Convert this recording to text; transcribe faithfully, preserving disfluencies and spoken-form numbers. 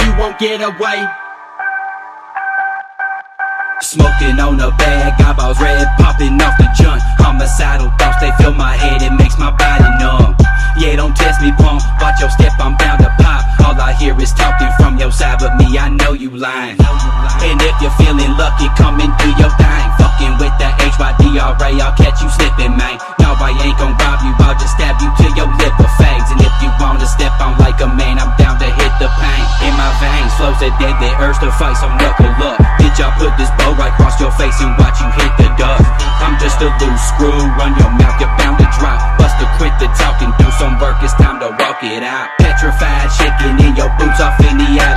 you won't get away. Smoking on a bag, eyeballs red, popping off the joint. Homicidal thoughts, they fill my head, it makes my body numb. Yeah, don't test me, punk, watch your step, I'm bound to pop. All I hear is talking from your side, but me, I know you lying. And if you're feeling lucky, come and do your thing. Fucking with that H Y D R A, I'll catch you slipping, man. No, I ain't gon' rob you, I'll just stab you till your liver fades. And if you wanna step on like a man, I'm down to hit the pain. In my veins flows a deadly urge to fight, so knuckle up. Bitch, I put this bow right across your face and watch you hit the dust. I'm just a loose screw, run your mouth, you're bound to drop. Buster, quit the talking, do some work, it's time to walk it out. Petrified, shaking in your boots off in the alley.